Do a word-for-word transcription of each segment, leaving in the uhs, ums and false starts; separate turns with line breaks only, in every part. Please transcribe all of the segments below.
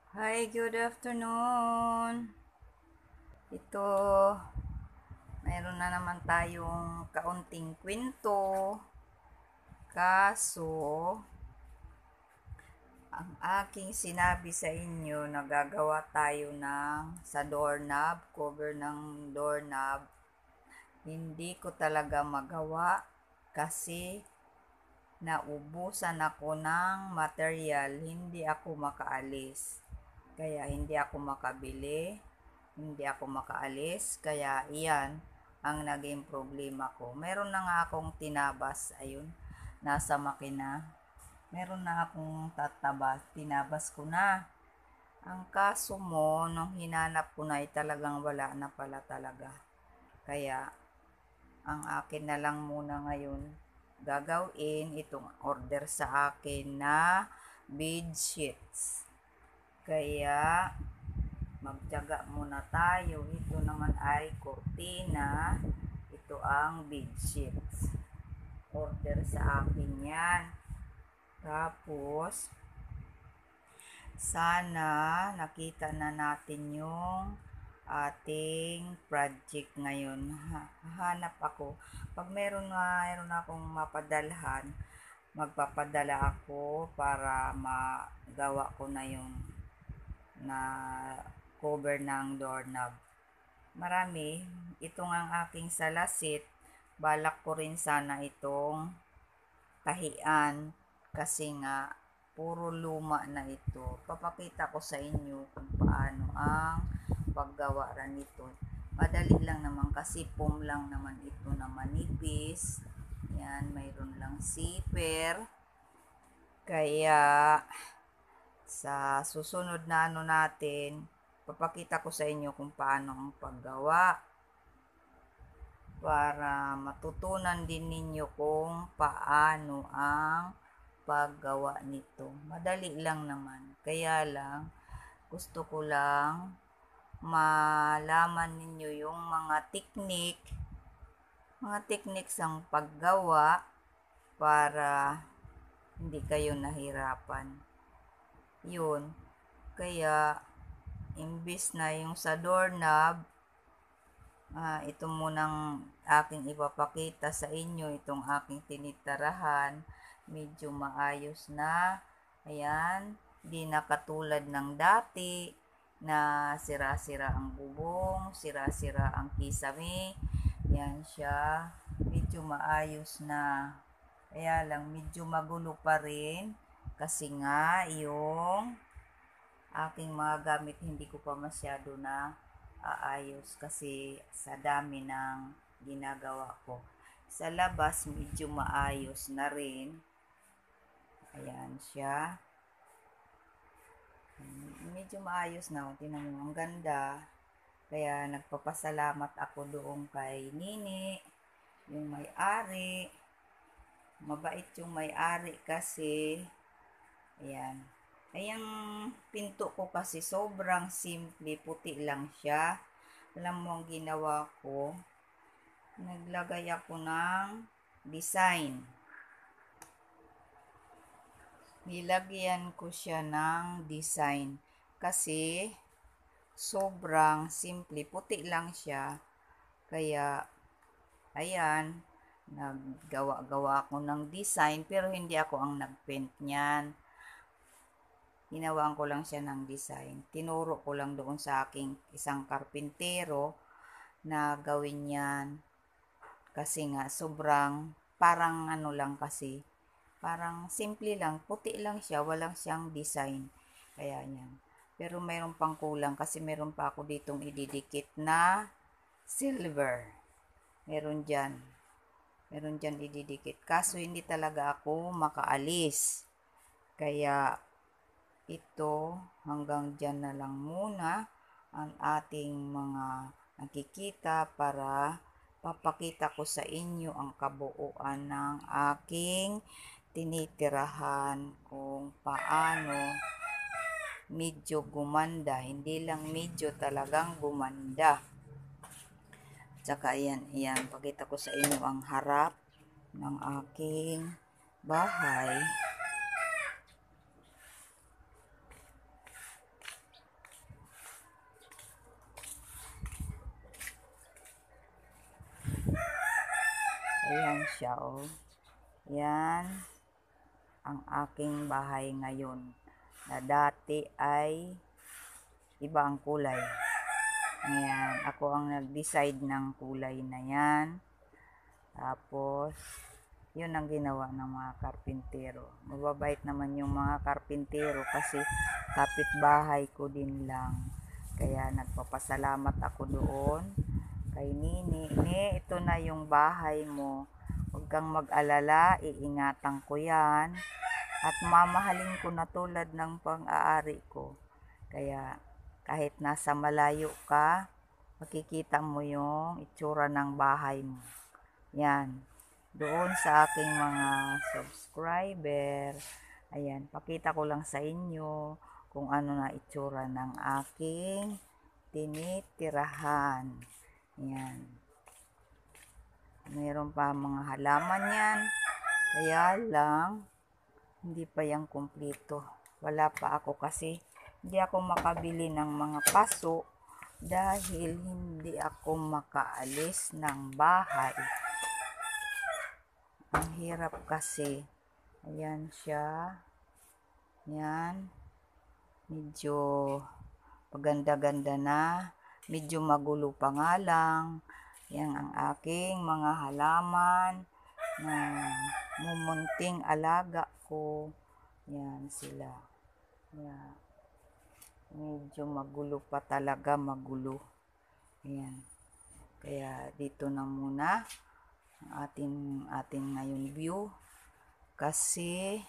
Hi, good afternoon. Ito, mayroon na naman tayong kaunting kwento. Kaso, ang aking sinabi sa inyo, nagagawa tayo ng sa doorknob, cover ng doorknob. Hindi ko talaga magawa kasi naubusan ako ng material, hindi ako makaalis. Kaya hindi ako makabili, hindi ako makaalis, kaya iyan ang naging problema ko. Meron na nga akong tinabas, ayun, nasa makina. Meron na akong tatabas, tinabas ko na. Ang kaso mo, nung hinanap ko na, ay talagang wala na pala talaga. Kaya, ang akin na lang muna ngayon, gagawin itong order sa akin na bed sheets. Kaya, magtiyaga muna tayo. Ito naman ay kortina. Ito ang bed sheets. Order sa akin yan. Tapos, sana nakita na natin yung ating project ngayon. Hahanap ako. Pag meron na, meron akong mapadalhan, magpapadala ako para magawa ko na yung na cover ng doorknob. Marami. Ito nga ang aking salasit. Balak ko rin sana itong tahian kasi nga puro luma na ito. Papakita ko sa inyo kung paano ang paggawa rin nito. Madali lang naman kasi foam lang naman ito na manipis. Yan, mayroon lang zipper. Kaya sa susunod na ano natin, papakita ko sa inyo kung paano ang paggawa para matutunan din ninyo kung paano ang paggawa nito. Madali lang naman. Kaya lang, gusto ko lang malaman ninyo yung mga teknik, mga techniques ang paggawa para hindi kayo nahirapan. Yun. Kaya, imbis na yung sa doorknob, uh, ito munang aking ipapakita sa inyo, itong aking tinitirahan, medyo maayos na. Ayan, di na katulad ng dati na sira-sira ang bubong, sira-sira ang kisame. Yan siya, medyo maayos na. Kaya lang, medyo magulo pa rin kasi nga yung aking mga gamit hindi ko pa masyado na aayos kasi sa dami ng ginagawa ko. Sa labas, medyo maayos na rin. Ayan siya. Medyo maayos na. Tingnan mo, ang ganda. Kaya nagpapasalamat ako doon kay Nini, yung may-ari. Mabait yung may-ari kasi. Ayan. Ayang pinto ko kasi sobrang simple, puti lang siya. Alam mo ang ginawa ko? Naglagay ako ng design. Nilagyan ko siya ng design kasi sobrang simple, puti lang siya. Kaya, ayan, naggawa-gawa ako ng design pero hindi ako ang nagpaint niyan. Ginawaan ko lang siya ng design. Tinuro ko lang doon sa aking isang karpintero na gawin yan. Kasi nga, sobrang, parang ano lang kasi, parang simple lang, puti lang siya, walang siyang design. Kaya yan. Pero mayroon pang kulang kasi mayroon pa ako ditong ididikit na silver. Meron dyan. Meron dyan ididikit. Kaso hindi talaga ako makaalis. Kaya ito hanggang dyan na lang muna ang ating mga nakikita para papakita ko sa inyo ang kabuuan ng aking tinitirahan kung paano medyo gumanda. Hindi lang medyo, talagang gumanda. Tsaka ayan, ayan, pakita ko sa inyo ang harap ng aking bahay. Ayan siya, oh. Yan ang aking bahay ngayon, na dati ay iba ang kulay. Ayan, ako ang nag-decide ng kulay na yan. Tapos, yun ang ginawa ng mga karpintero. Mababait naman yung mga karpintero kasi kapitbahay ko din lang. Kaya nagpapasalamat ako doon kay Nini. Ni, ito na yung bahay mo. Huwag kang mag-alala, iingatan ko yan. At mamahalin ko na tulad ng pang-aari ko. Kaya kahit nasa malayo ka, makikita mo yung itsura ng bahay mo. Yan. Doon sa aking mga subscriber. Ayan, pakita ko lang sa inyo kung ano na itsura ng aking tinitirahan. Ayan. Mayroon pa mga halaman yan. Kaya lang, hindi pa yan kumpleto. Wala pa ako kasi hindi ako makabili ng mga paso dahil hindi ako makaalis ng bahay. Ang hirap kasi. Ayan siya. Yan. Medyo paganda-ganda na. Medyo magulo pa nga lang. Yan ang aking mga halaman na mumunting alaga ko. Yan sila. Yan. Medyo magulo pa talaga, magulo. Ayan. Kaya dito na muna ang ating, ating ngayon view. Kasi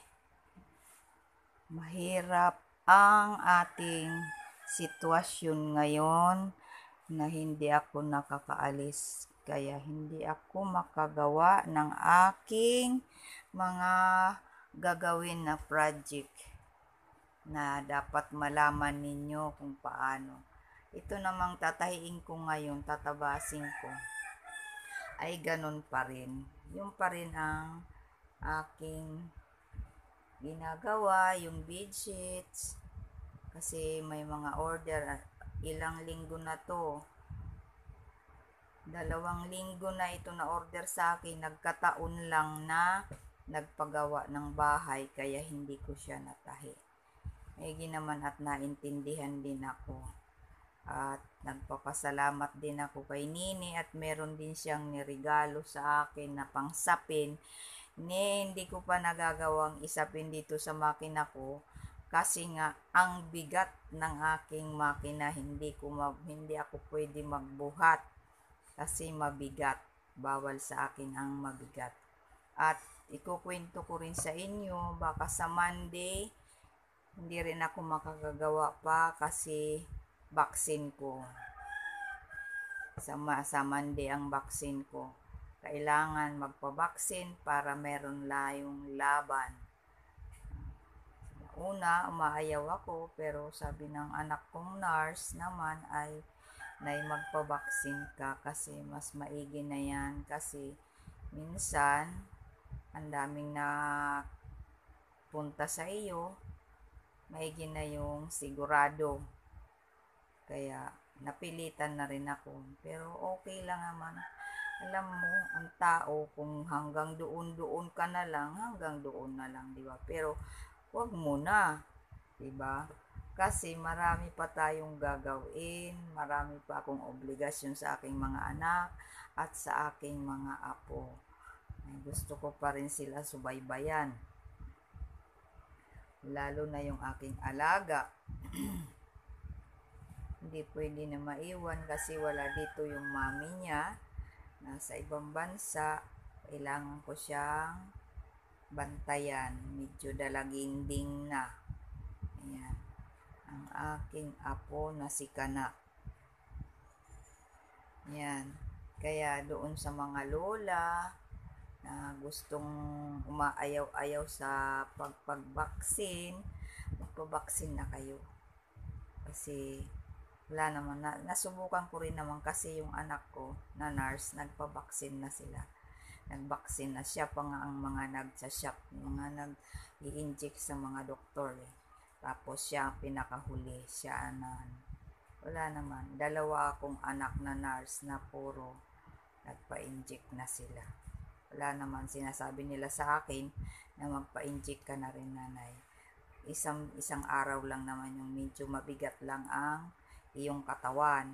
mahirap ang ating sitwasyon ngayon na hindi ako nakakaalis. Kaya hindi ako makagawa ng aking mga gagawin na project na dapat malaman ninyo kung paano. Ito namang tatahiin ko ngayon, tatabasin ko, ay ganun pa rin. Yung pa rin ang aking ginagawa, yung bedsheets. Kasi may mga order, ilang linggo na to. Dalawang linggo na ito na order sa akin. Nagkataon lang na nagpagawa ng bahay, kaya hindi ko siya natahi. Egi naman at naintindihan din ako. At nagpapasalamat din ako kay Nini at meron din siyang nirigalo sa akin na pangsapin. Ni, hindi ko pa nagagawang isapin dito sa makina ko kasi nga ang bigat ng aking makina, hindi ko mag, hindi ako pwede magbuhat kasi mabigat. Bawal sa akin ang mabigat. At ikukwento ko rin sa inyo, baka sa Monday hindi rin ako makakagawa pa kasi vaccine ko. Sa, sa Monday ang vaccine ko. Kailangan magpa-vaccine para meron layong laban. Una, umaayaw ako, pero sabi ng anak kong nurse naman ay nay magpa-vaccine ka kasi mas maigi na yan. Kasi minsan, ang daming na punta sa iyo, maigi na yung sigurado. Kaya napilitan na rin ako. Pero okay lang naman. Alam mo, ang tao, kung hanggang doon-doon ka na lang, hanggang doon na lang, di ba? Pero, wag muna, di ba? Kasi marami pa tayong gagawin, marami pa akong obligasyon sa aking mga anak at sa aking mga apo. Ay, gusto ko pa rin sila subaybayan. Lalo na yung aking alaga. Hindi pwede na maiwan kasi wala dito yung mami niya. Nasa ibang bansa, kailangan ko siyang bantayan. Medyo dalaginding na. Ayan. Ang aking apo na si Kana. Ayan. Kaya doon sa mga lola na gustong umaayaw-ayaw sa pagpag-vaccine, magpa-vaccine na kayo. Kasi wala naman, na, nasubukan ko rin naman kasi yung anak ko na nurse, nagpa-vaccine na sila. Nag-vaccine na siya pa nga ang mga nagsa-shop, mga nag-i-inject sa mga doktor eh. Tapos siya ang pinakahuli, siya na, wala naman. Dalawa akong anak na nurse na puro nagpa-inject na sila. Wala naman, sinasabi nila sa akin na magpa-inject ka na rin, nanay. Isang, isang araw lang naman yung medyo mabigat lang ang iyong katawan.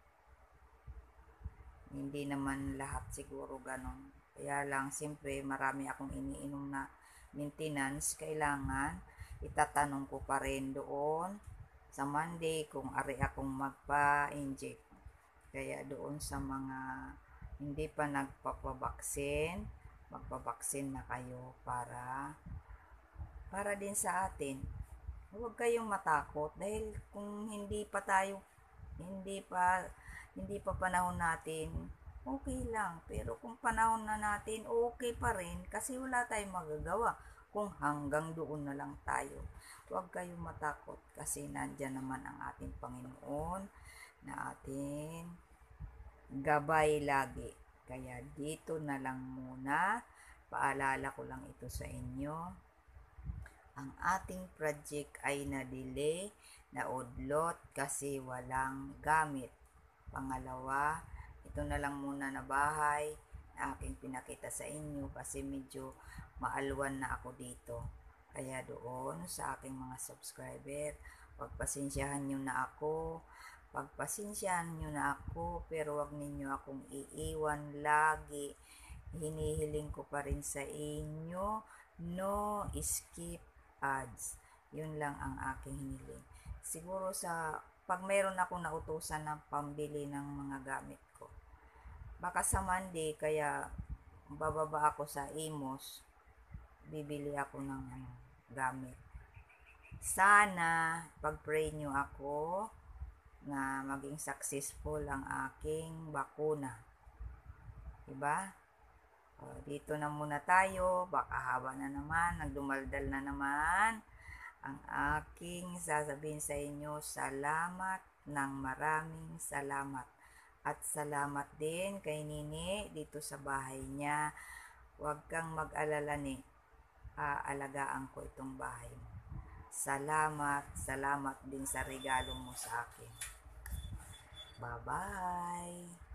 Hindi naman lahat siguro ganun. Kaya lang, siyempre, marami akong iniinom na maintenance. Kailangan, itatanong ko pa rin doon sa Monday kung ari akong magpa-inject. Kaya doon sa mga hindi pa nagpapabaksin, magpabaksin na kayo para para din sa atin. Huwag kayong matakot dahil kung hindi pa tayo hindi pa hindi pa panahon natin, okay lang. Pero kung panahon na natin, okay pa rin kasi wala tayong magagawa kung hanggang doon na lang tayo. Huwag kayong matakot kasi nandyan naman ang ating Panginoon na ating gabay lagi. Kaya dito na lang muna. Paalala ko lang ito sa inyo. Ang ating project ay na-delay, naudlot kasi walang gamit. Pangalawa, ito na lang muna na bahay na aking pinakita sa inyo kasi medyo maalwan na ako dito. Kaya doon sa aking mga subscriber, pagpasensyahan nyo na ako, pagpasensyahan nyo na ako, pero wag ninyo akong iiwan lagi. Hinihiling ko pa rin sa inyo, no skip ads. Yun lang ang aking hiniling. Siguro sa pag mayroon akong nautusan ng pambili ng mga gamit ko, baka sa Monday, kaya bababa ako sa Imos, bibili ako ng ano, gamit. Sana pag-pray nyo ako na maging successful ang aking bakuna. Diba? O, dito na muna tayo. Baka haba na naman. Nagdumaldal na naman. Ang aking sasabihin sa inyo, salamat ng maraming salamat. At salamat din kay Nini dito sa bahay niya. Huwag kang mag-alala ni. Aalagaan ko itong bahay mo. Salamat, salamat din sa regalo mo sa akin. Bye-bye!